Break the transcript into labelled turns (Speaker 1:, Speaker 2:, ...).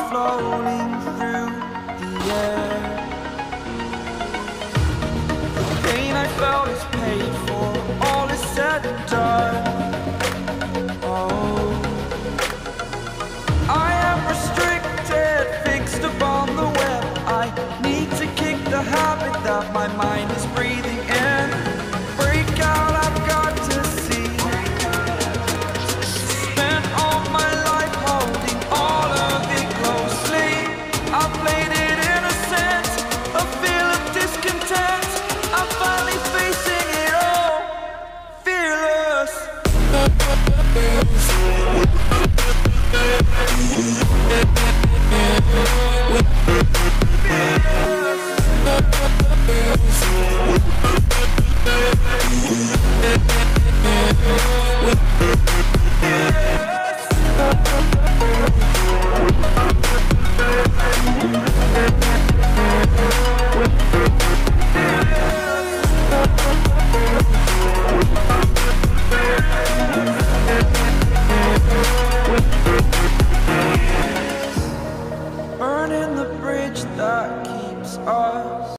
Speaker 1: floating through the air. The pain I felt is paid for, all is said and done. Oh, I am restricted, fixed upon the web. I need to kick the habit that my mind is breathing.